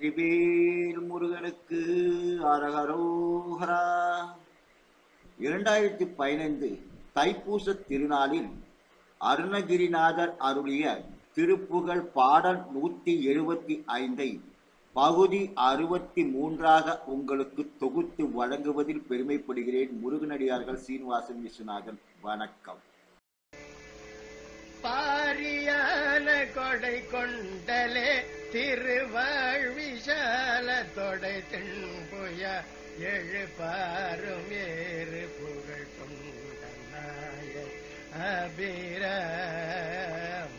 வெற்றிவேல் முருகனுக்கு அரகரோகரா. 2015 தைப்பூச திருநாளில் அருணகிரிநாதர் அருளிய திருப்புகழ் பாடல் 175 பகுதி 63 உங்களுக்கு தொகுத்து வழங்குவதில் பெருமைப்படுகிறேன். முருகனடியார்கள் சீனிவாசன் விஸ்வநாதன். வணக்கம். பாரியான கொடை கொண்டலே திருவாழ்விசால தொடை தென்புய எழுப்பாரும் ஏறு புகழ் கொண்ட நாய அபிராம.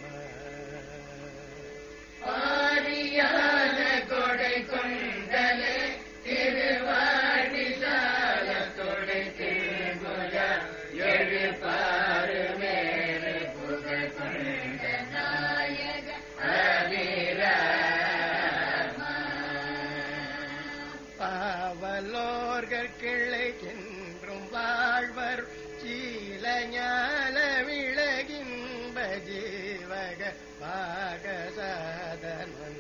பாரியான கொடை கொண்டலே திருவாழ்விசால தொடை தென்புய எழுப்பாரும் பாவலோர்கள் கிளைக்கின்றும் வாழ்வர் சீல ஞான விளகின்ப ஜீவக பாகசாதனோ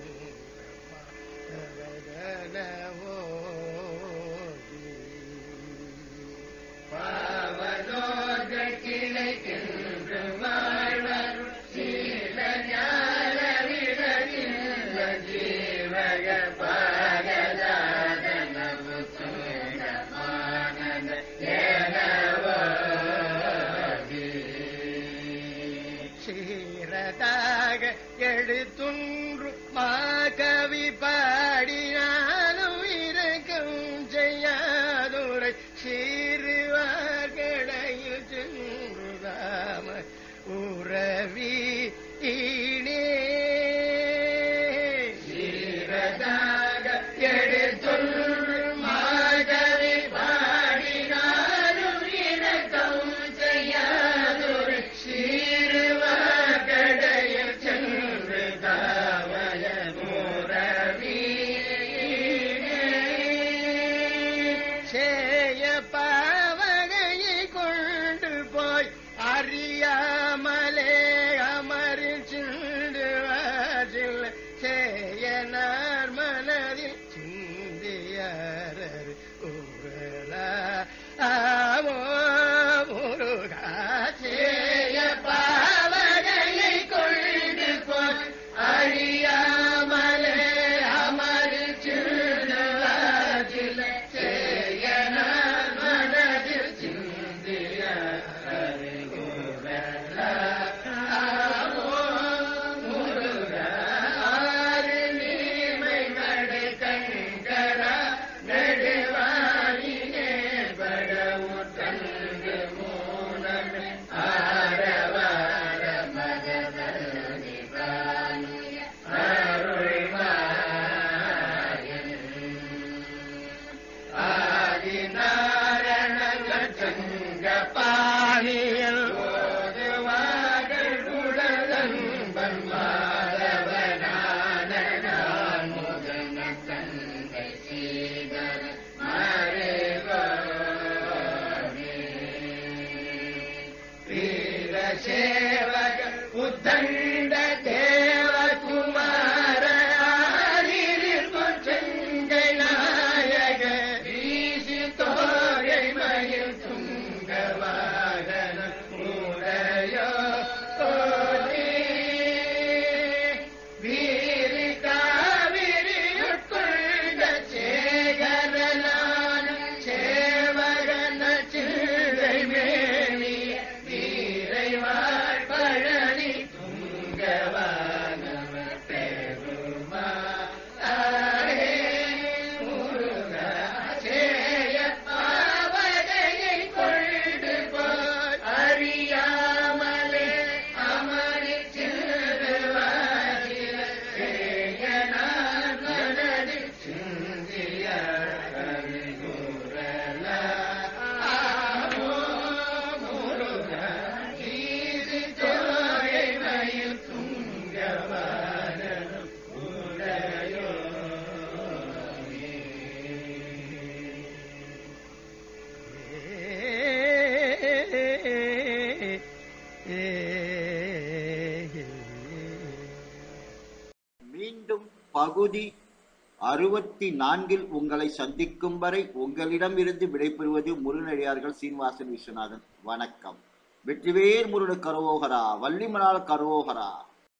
பாவலோர்கள் கிளைக்கின்றும் வாழ்வர் சீல ஞான விளகின்ப ஜீவக சீரதாக எழுத்துன்று மாகவி பாடினாலும் இருக்கும் செய்யாதுரை சீருவார்கடையில் சென்றுதாம உறவி ஈனே. சீரதாக எழுத்துன்று மாகவி பாடினாலும் இருக்கும் செய்யாதுரை சீருவார்கடையில் சென்று தாவய உறவி சேய பாவகையை கொண்டு போய் அறியாமலே அமரில் சிந்து வாசில் சேயனார் மனதில் சிந்தியாரர் உரலா ஆவோ முருகா. சேய பாவகையை கொண்டு போய் அறியாமலே அமரில் சிந்து வாசில் சேயனார் மனதில் சிந்தியாரர் உரலா ஆவோ முருகா. ஆறு நீமை வடை கண்கரா நெடுவாயினே படவுட் கண்டு மூலமே ஆரவார மகவதி பானுய அருள்வாயன். ஆதிநாரண சங்க பாணியல் ஓதுவார்கள் குடலன்பன் மாதவனான நான் முகன தந்தை சீதர மறைவோனே. வீரசேவக உத்தண்ட தேவகுமார ஆதிரில் செங்கை நாயக வீசி தோகை மயில் துங்கவாகன உரையோ ஓனே. வீரி காவிரி உட்கொண்ட சேகரனான சேவகன சிந்தை மேனிய வீரை வாழ் பழனி துங்கவானவ பெருமா ஆரே முருகா. சேய பாவகையை கொண்டு போய் அறியாமலே அமரி சிறுவாசில சேயனார் மனதில் சிந்திய அறிகுறலா ஆவோ முருகா. ஈசி தோகை மயில் துங்கவானம் உடையோ. மீண்டும் பகுதி 64 உங்களை சந்திக்கும் வரை உங்களிடமிருந்து விடைபெறுவது முருகனடியார்கள் சீனிவாசன் விஸ்வநாதன். வணக்கம். வெற்றிவேல் முருகனுக்கு கரோகரா, வள்ளிமலால் கரோகரா.